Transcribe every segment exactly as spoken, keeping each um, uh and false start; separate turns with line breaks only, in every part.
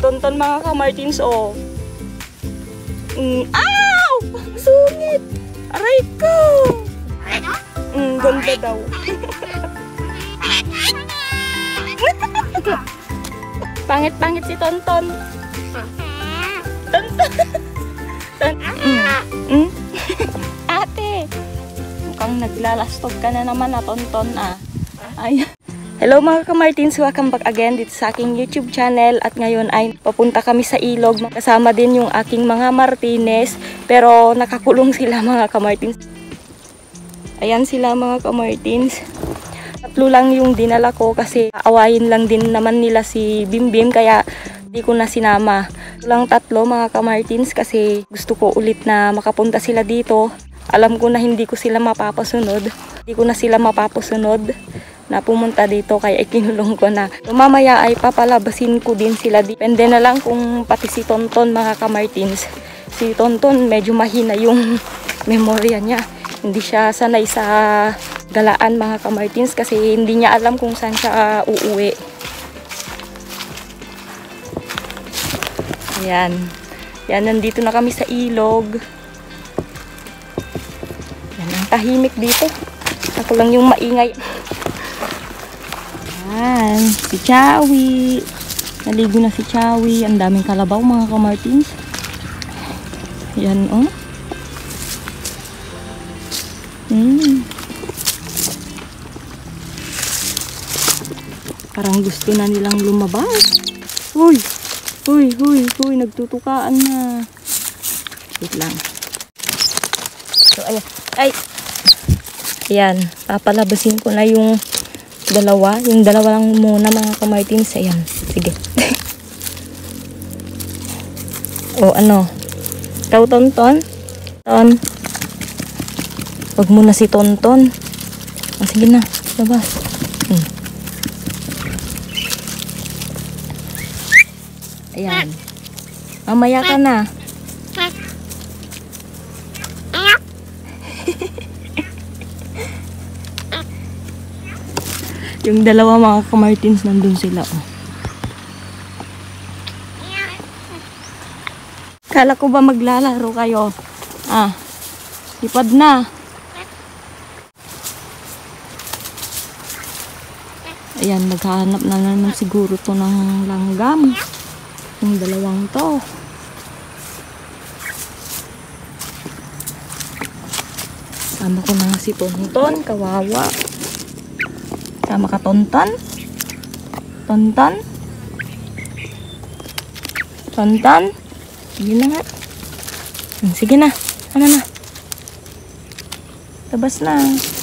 Tonton mga ka-Martins, oh. Mm, ow! Sungit! Aray ko! Mm, ganda daw. Pangit-pangit si Tonton. Tonton. Mm. Mm. Ate, mukhang naglalastog ka na naman na Tonton ah. Ay. Hello mga ka-Martins, welcome back again dito sa aking YouTube channel. At ngayon ay papunta kami sa ilog. Kasama din yung aking mga Martinez. Pero nakakulong sila mga ka-Martins. Ayan sila mga ka-Martins. Tatlo lang yung dinala ko kasi awayin lang din naman nila si Bimbim. Kaya di ko na sinama. Lang tatlo mga ka-Martins kasi gusto ko ulit na makapunta sila dito. Alam ko na hindi ko sila mapapasunod. Hindi ko na sila mapapasunod na pumunta dito kaya ikinulong ko na. So, mamaya ay papalabasin ko din sila. Depende na lang kung pati si Tonton mga ka-Martins. Si Tonton medyo mahina yung memorya niya. Hindi siya sanay sa galaan mga ka-Martins kasi hindi niya alam kung saan siya uh, uuwi. Ayan. Yan, nandito na kami sa ilog. Yan, ang tahimik dito. Ako lang yung maingay. Ayan, si Chawi. Naligo na si Chawi. Ang daming kalabaw mga ka-Martins. Yan, oh. Hmm. Parang gusto na nilang lumabas. Uy! Uy, uy, uy, nagtutukaan na. Wait lang. So, ayan. Ay! Ayan, papalabasin ko na yung dalawa. Yung dalawa lang muna mga ka-Martins. Ayan, sige. O, ano? Ikaw, Tonton? Ton? Huwag muna si Tonton. O, sige na. Labas. Hmm. Ayan. Mamaya ka na. Yung dalawa mga ka-Martins nandun sila. Oh. Kala ko ba maglalaro kayo? Ah. Lipad na. Ayan, naghahanap na naman siguro to ng langgam. Yung dalawang to. Sama ko na si Tonton. Kawawa. Sama ka, Tonton? Tonton? Tonton? Sige na nga. Sige na. Ano na? Tabas na.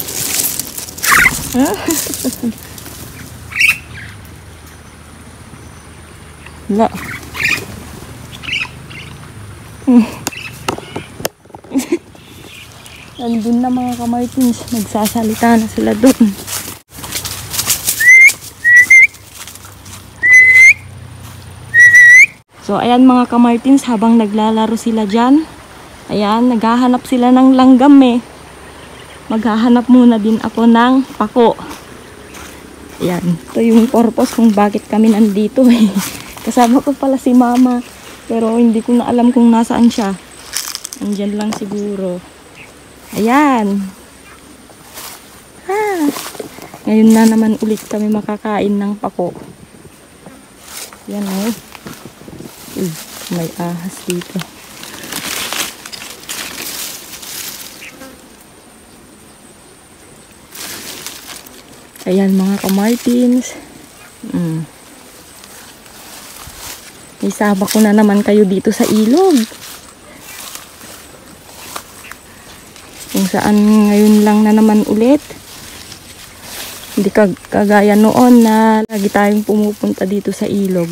Wala. Nandun na mga ka-Martins. Nagsasalita na sila doon. So, ayan mga ka-Martins, habang naglalaro sila dyan, ayan, naghahanap sila ng langgam eh. Maghahanap muna din ako ng pako. Ayan, ito yung purpose kung bakit kami nandito eh. Kasama ko pala si Mama, pero hindi ko na alam kung nasaan siya. Andyan lang siguro. Ayan. Ha. Ngayon na naman ulit kami makakain ng pako. Ayan oh. Uy, may ahas dito. Ayan mga ka-Martins. Mm. Isama ko na naman kayo dito sa ilog. Kung saan ngayon lang na naman ulit. Hindi kag kagaya noon na lagi tayong pumupunta dito sa ilog.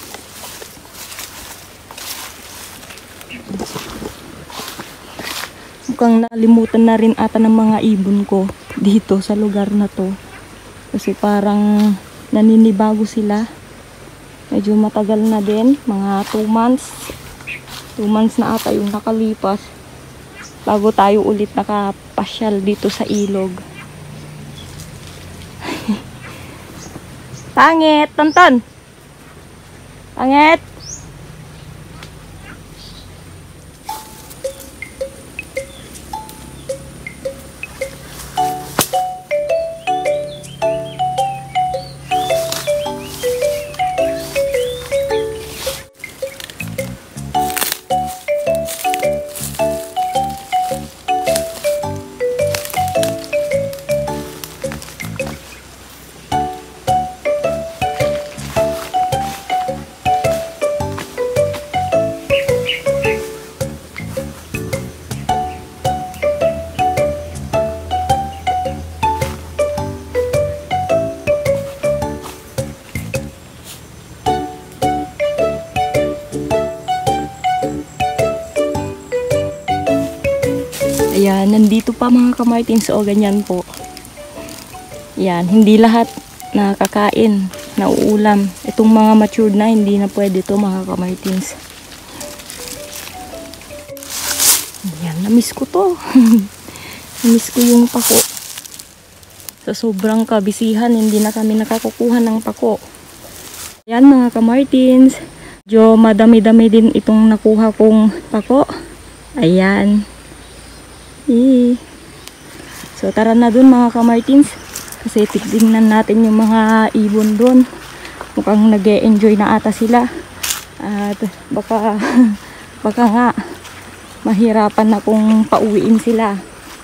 Mukhang nalimutan na rin ata ng mga ibon ko dito sa lugar na to. Kasi parang naninibago sila. Medyo matagal na din. Mga two months. two months na ata yung nakalipas. Bago tayo ulit nakapasyal dito sa ilog. Pangit! Tonton! Pangit! Ayan, nandito pa mga kamartins. O, ganyan po. Yan, hindi lahat nakakain, nauulam. Itong mga matured na, hindi na pwede to mga kamartins. Yan, namiss ko to. Namiss ko yung pako. Sa sobrang kabisihan, hindi na kami nakakukuha ng pako. Yan mga kamartins. Medyo madami-dami din itong nakuha kong pako. Ayan. Eh. So tara na dun mga kamartins. Kasi tignan natin yung mga ibon dun. Mukhang nag-e-enjoy na ata sila. At baka, baka nga mahirapan na kung pauwiin sila.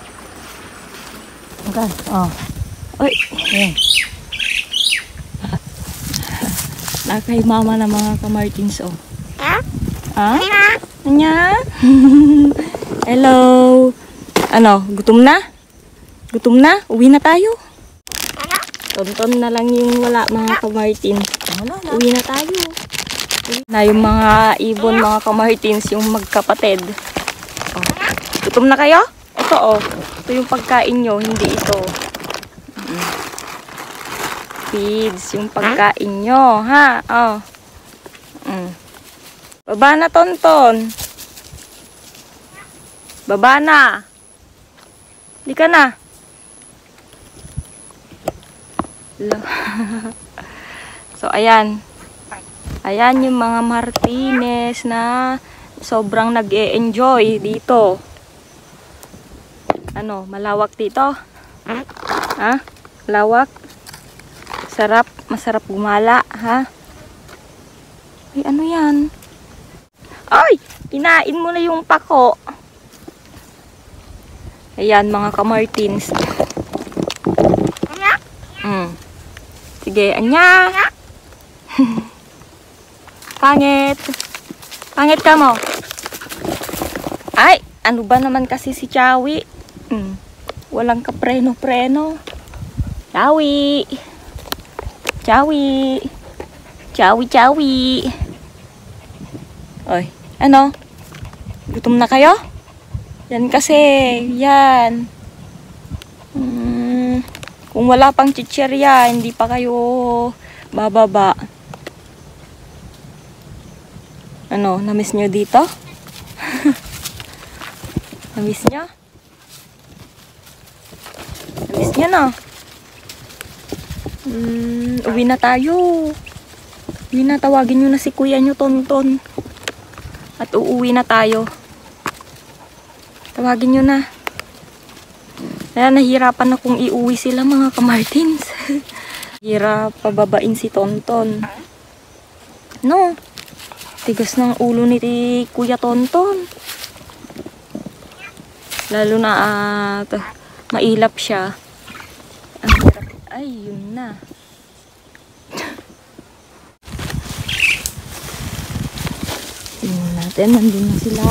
Okay. Oh. Oy. Yeah. Nakay mama na mga kamartins. Oh. Ha? Ha? Anya? Hello. Ano, gutom na? Gutom na? Uwi na tayo. Tonton na lang yung wala mga kamartins. Uwi na tayo. Na yung mga ibon mga kamartins, yung magkapatid. Oh. Gutom na kayo? Ito oh. Ito yung pagkain nyo, hindi ito. Mm. Feeds yung pagkain nyo, ha? Oh. Mm. Baba na, Tonton. Baba na. Di ka na. So, ayan. Ayan yung mga Martinez na sobrang nag-e-enjoy dito. Ano, malawak dito? Ha? Malawak? Sarap, masarap gumala, ha? Ay, ano yan? Ay! Kinain mo na yung pako. Ayan, mga kamartins. Mm. Sige, anya. Pangit. Pangit ka mo. Ay, ano ba naman kasi si Chawi? Mm. Walang kapreno-preno. Chawi. Chawi. Chawi, Chawi. Oy, ano? Gutom na kayo? Yan kasi, yan. Hmm, kung wala pang chichirya, hindi pa kayo bababa. Ano, namiss nyo dito? Namiss nyo? Namiss nyo na. Hmm, uwi na tayo. Uwi na, tawagin nyo na si kuya nyo, Tonton. At uuwi na tayo. Tawagin nyo na. Kaya nahirapan na kung iuwi sila mga kamartins. Hirap pababain si Tonton. No. Tigas ng ulo ni Kuya Tonton. Lalo na at uh, mailap siya. Ang hirap. Ay, yun na. Tingnan natin. Nandun na sila.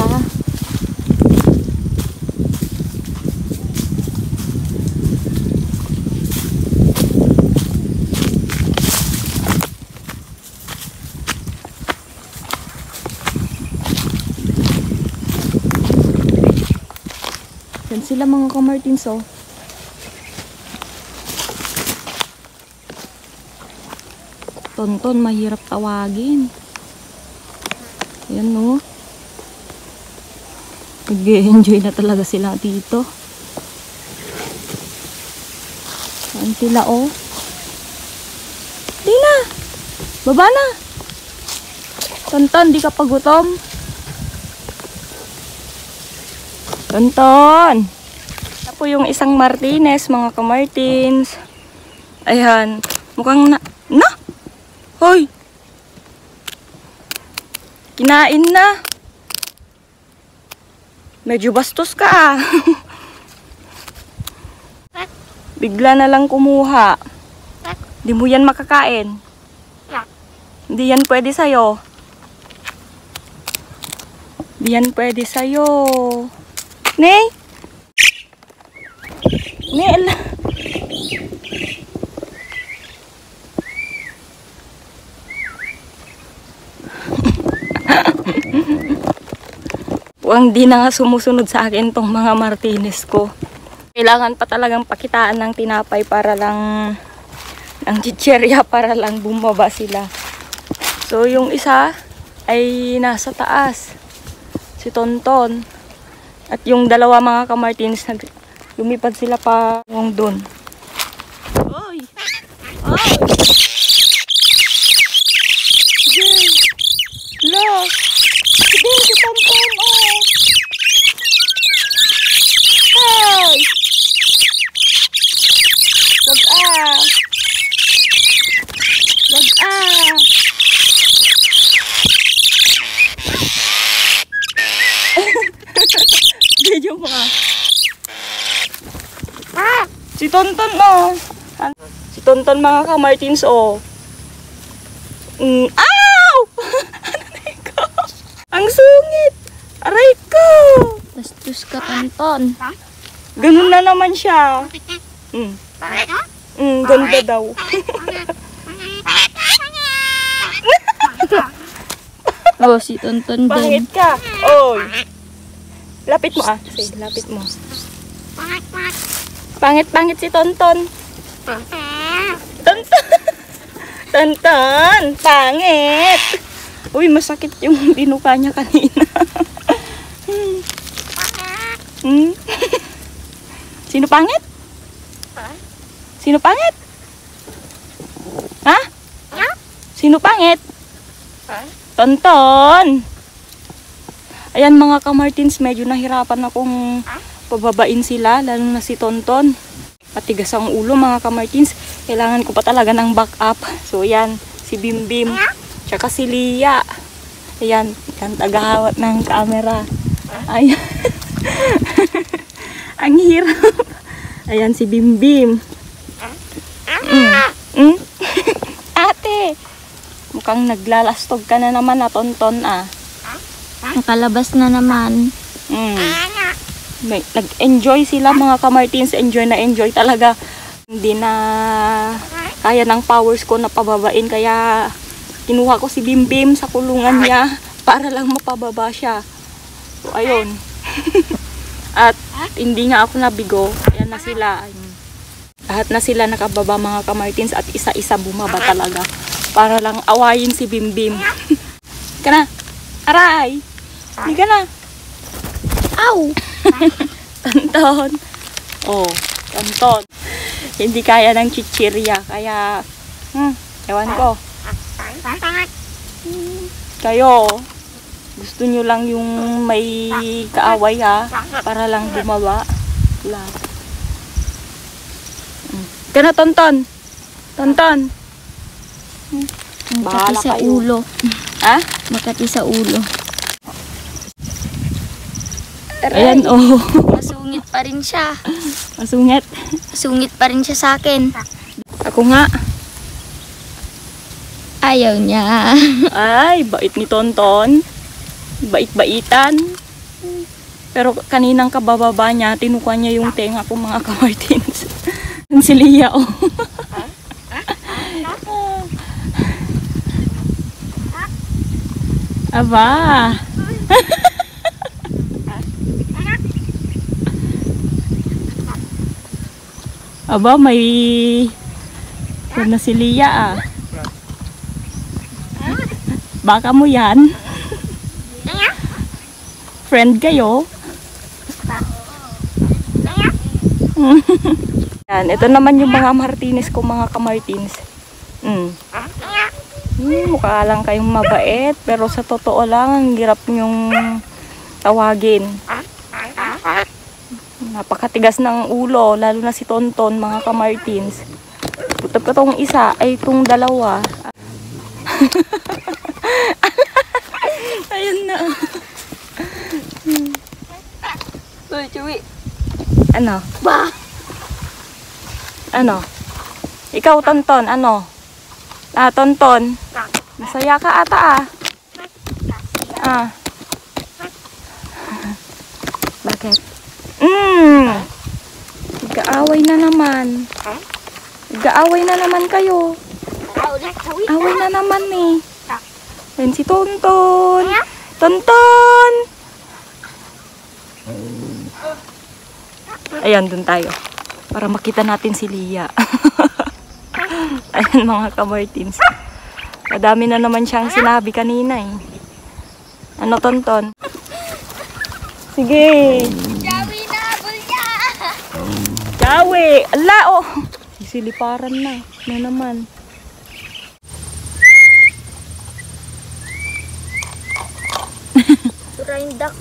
Yan sila mga kamartins, oh. Tonton, mahirap tawagin. Yan, no. Nag-enjoy na talaga sila dito. Yan sila, oh. Di na. Baba na. Tonton, di ka pagutom? Tonton. Ito po yung isang Martinez, mga kamartins. Ayan. Mukhang na... Na! Hoy! Kinain na. Medyo bastos ka ah. Bigla na lang kumuha. Di mo yan makakain. Hindi yan pwede sa'yo. Hindi yan pwede sa'yo. Nay! Nay! Mukhang di na nga sumusunod sa akin tong mga Martinez ko. Kailangan pa talagang pakitaan ng tinapay para lang, ng chicherya para lang bumaba sila. So yung isa ay nasa taas, si Tonton. At yung dalawa mga ka-Martins, lumipad sila pa yung dun. Oy! Oy! Sige! Look! Sige, si Tonton, oh! Hey! Wag ah! Wag ah! Video mo ah. Si Tonton oh. Si Tonton mga ka-Martins oh. Mm, ow! Ano na ikaw? Ang sungit! Aray ko!
Bastos ka, Tonton.
Ganun na naman siya. Mm. Mm, ganda daw.
Oh, si Tonton din.
Pangit ka. Oy. Lapit mo ah. Sige, lapit mo. Pangit-pangit si Tonton. Tonton. Tonton. Pangit. Uy, masakit yung binuka niya kanina. hmm. Hmm. Sino pangit? Sino pangit? Ha? Sino pangit? Tonton. Ayan mga ka-Martins, medyo nahirapan akong pababain sila, lalo na si Tonton. Matigas ang ulo mga ka-Martins. Kailangan ko pa talaga ng backup. So ayan, si Bim Bim. Tsaka si Lia. Ayan, yan tagahawat ng camera. Ayan. Ang hirap. Ayan si Bim Bim. Mm. Mm? Ate, mukhang naglalastog ka na naman na Tonton ah.
Nakalabas na naman.
Mm. Nag-enjoy sila mga ka-Martins. Enjoy na enjoy talaga. Hindi na kaya ng powers ko na pababain. Kaya kinuha ko si Bim Bim sa kulungan niya para lang mapababa siya. So ayun. At hindi nga ako nabigo. Ayan na sila. Lahat na sila nakababa mga ka-Martins. At isa-isa bumaba talaga. Para lang awayin si Bim Bim. Ka na. Aray! Hindi ka na. Ow! Tonton. Oh, Tonton. Hindi kaya ng chichirya. Kaya, hmm, ewan ko. Kayo, gusto nyo lang yung may kaaway ha. Para lang bumaba. Wala. Hmm. Ka na, Tonton. Tonton. Hmm.
Makati sa
kayo.
ulo.
Ha?
Makati sa ulo.
Ayan, oh.
Masungit pa rin siya.
Masungit.
Masungit pa rin siya sa akin.
Ako nga.
Ayaw niya.
Ay, bait ni Tonton. Bait-baitan. Pero kaninang kabababa niya, tinukuha niya yung tenga ko mga ka-Martins. Ang si Lia, oh. Aba. Aba, may yan na si Lia ah. Baka mo yan. Friend kayo. Yan, ito naman yung mga Martinez ko mga ka-Martins. Mm. Hmm, mukha lang kayong mabait, pero sa totoo lang, ang hirap nyong tawagin. Napakatigas ng ulo, lalo na si Tonton, mga ka-Martins. Buta pa tong isa, ay itong dalawa. Ayun na. Uy, Chewy. Ano? Ba? Ano? Ikaw, Tonton, ano? Ah, Tonton. Masaya ka ata ah. Ah. Bakit? Mm. Nag-aaway na naman. Nag-aaway na naman kayo. Away na naman eh. Yan si Tonton. Tonton! Ayan, dun tayo. Para makita natin si Lia. Ayan mga ka-Martins. Madami na naman siyang sinabi kanina eh. Ano, Tonton? Sige.
Jawi na, bulya!
Jawi! Ala, oh! Sisiliparan na. Ano naman?
Turain duck.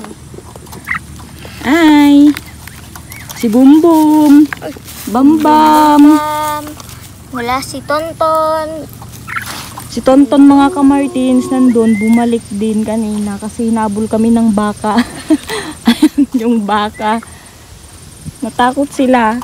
Ay! Si Bumbum! Bambam!
Um, wala si Tonton.
Si Tonton mga ka-Martins nandun, bumalik din kanina kasi hinabol kami ng baka. Ayun yung baka. Natakot sila.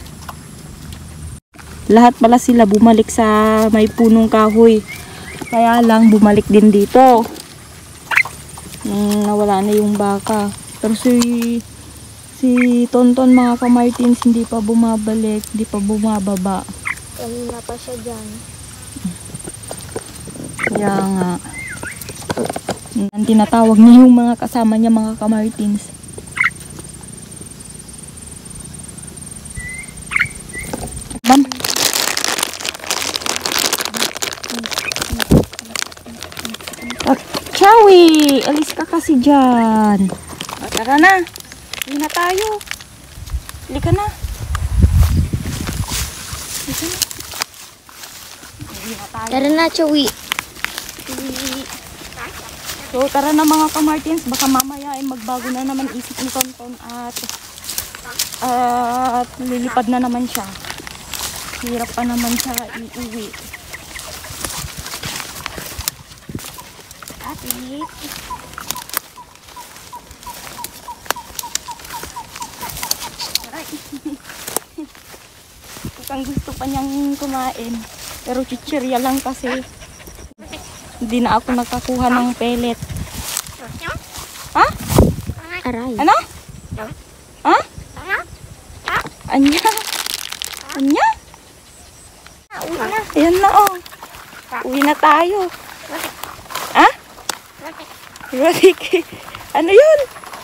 Lahat pala sila bumalik sa may punong kahoy. Kaya lang bumalik din dito. Hmm, nawala na yung baka. Pero si, si Tonton mga ka-Martins hindi pa bumabalik, hindi pa bumababa.
Kanina pa siya dyan.
Kaya nga. Ang tinatawag niya yung mga kasama niya mga ka-Martins. Bam! At Chawi! Alis ka kasi dyan. O, tara na. Hindi na tayo. Hali ka na. Hali ka na. Hindi na tayo.
Tara na, Chawi.
So tara na mga ka-Martins, baka mamaya ay magbago na naman isip ni Tonton at at lilipad na naman siya. Hirap pa naman siya iuwi.
Ate.
Kung gusto pa niyang kumain, pero chichirya lang kasi. Hindi na ako nakakuha ng pellet. Ha?
Aray.
Ano? Ha? Anya? Anya?
Uwi na.
Ayan na oh. Uwi na tayo. Ha? Rodiki. Ano yun?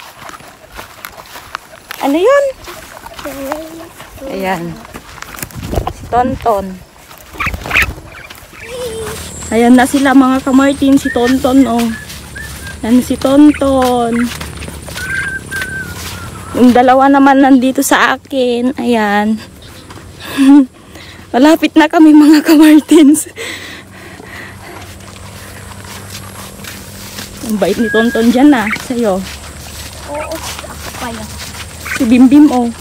Ano yun? Ayan. Si Tonton. Ayan na sila mga ka-Martin, si Tonton oh. Ayan si Tonton. Yung dalawa naman nandito sa akin. Ayan. Malapit na kami mga ka-Martins. Ang bait ni Tonton dyan na, sa'yo.
Oo, ako pa yan.
Si Bimbim oh.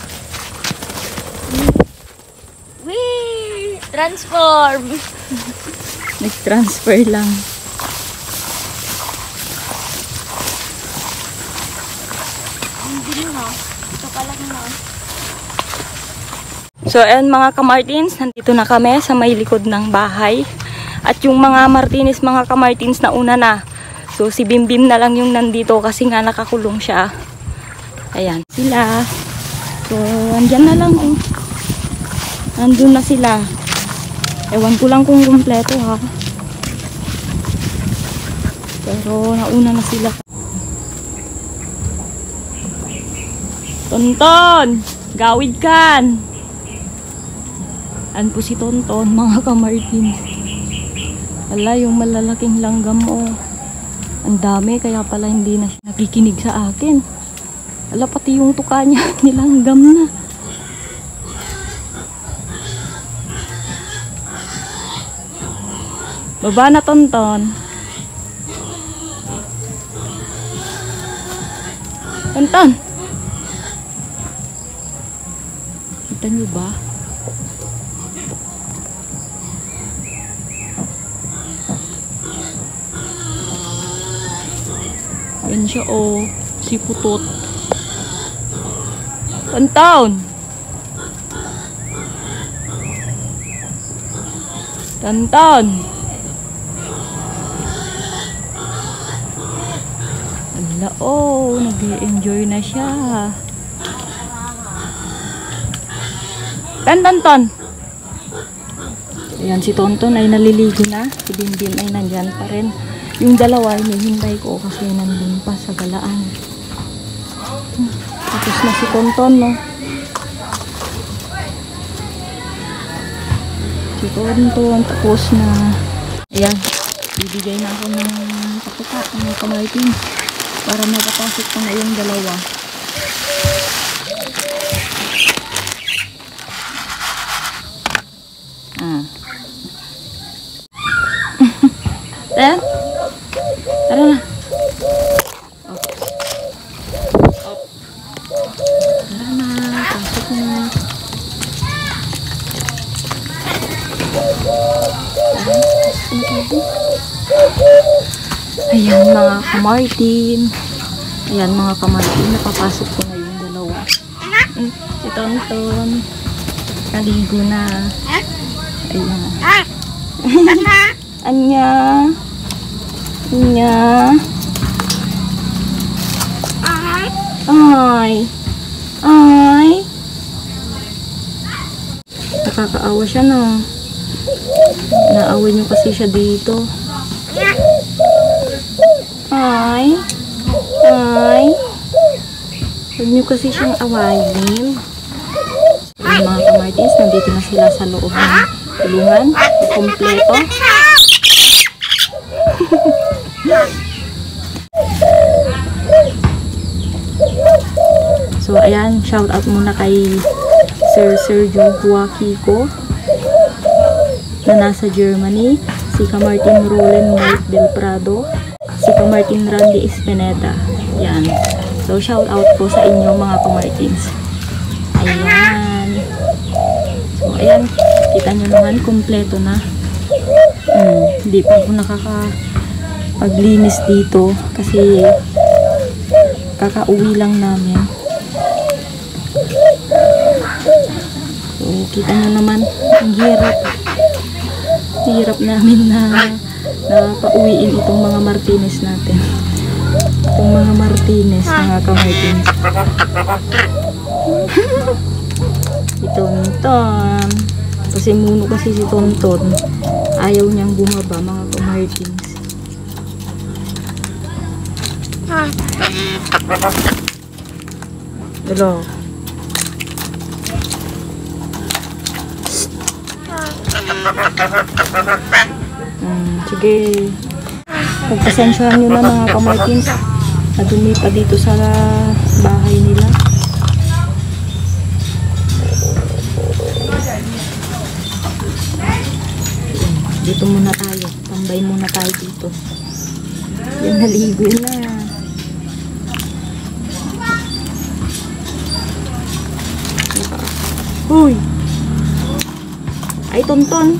Wee! Transform!
Nag-transfer lang.
Hindi na. Ito pa lang na.
So ayan mga ka-Martins, nandito na kami sa may likod ng bahay. At yung mga Martinez, mga ka-Martins na una na. So si Bimbim na lang yung nandito kasi nga nakakulong siya. Ayan sila. So andyan na lang oh. Nandun na sila. Ewan ko lang kung kumpleto ha. Pero nauna na sila. Tonton! Gawid kan! An po si Tonton, mga ka-Martins. Wala yung malalaking langgam mo. Ang dami, kaya pala hindi na siya nakikinig sa akin. Wala pati yung tuka niya, nilanggam na. Baba na Tonton. Tonton! Kita niyo ba? Ayan siya oh. Si Putot. Tonton! Tonton! Ala oh, nag-i-enjoy na siya. Tan, Tonton! Ayan, si Tonton ay naliligo na. Si Bimbim ay nandyan pa rin. Yung dalawa ay hinihintay ko kasi nandun pa sa galaan. Hmm. Tapos na si Tonton, no? Si Tonton, tapos na. Ayan, bibigay na ako ng pakuta ng kamartin para makapasok pa na yung dalawa. Ah. Ayan. Tara na. Op. Op. Tara na, pasok na. Ayan mga kamartin. Ayan mga kamartin. Napapasok ko na yung dalawa. Mm, si Tonton. Naligo na. Ayan. Anya. Anya. Ay. Ay. Nakakaawa siya na. Naaway niyo kasi siya dito. Ay. Ay. Huwag niyo kasi siyang awayin. Yung mga kamartins, nandito na sila sa loob ng tulungan. Kompleto. So, ayan. Shout out muna kay Sir Sergio Huaquico na nasa Germany, si Kamartin Roland Mike Del Prado, si Kamartin Randy Espineta. Yan. So, shout out po sa inyo mga Kamartins. Ayan. So, ayan. Kita nyo naman, kompleto na. Hmm, hindi pa ako nakakapaglinis dito kasi kakauwi lang namin. So, kita nyo naman, ang hirap. Hirap namin na napauwiin itong mga Martinez natin. Itong mga Martinez, mga kamartins. Si Tonton. Kasi muno kasi si Tonton. Ayaw niyang bumaba, mga kamartins. Hello. Hmm, sige. Pagpasensyahan nyo na mga kamartins. Nadumi pa dito sa bahay nila. Dito muna tayo. Tambay muna tayo dito. Yan, naligo na. Uy! Ay, Tonton.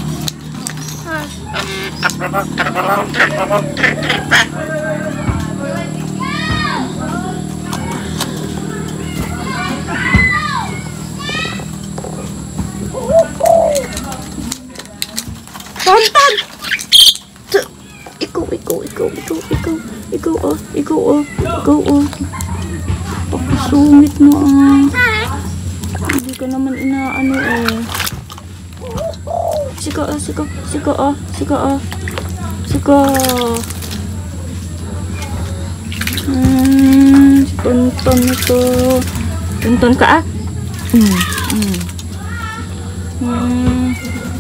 Tonton! Ikaw, ikaw, ikaw, ikaw, ikaw, ikaw, oh, ikaw, oh, ikaw, oh. Pakasungit mo, ah. Hindi ka naman inaano, eh. Sika, ah, sika, sika, ah, sika, ah, sika. Hmm, si Tonton ito. Tonton ka, ah. Hmm, hmm. Hmm.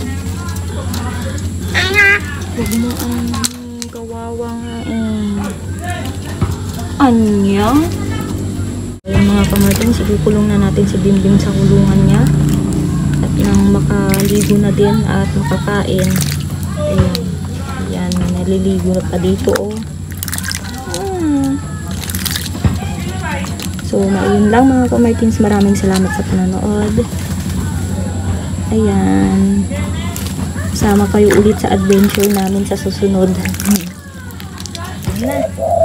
Huwag mo ang kawawa nga, eh. Anya? Ayun mga kamartins, ikukulong na natin si Bimbing sa kulungan niya. At nang makaligo na din at makakain. Ayan. Ayan, naliligo na pa dito, oh. Hmm. So, ayun lang mga kamartins. Maraming salamat sa panonood. Ayan. Sama kayo ulit sa adventure namin sa susunod. Ayan na.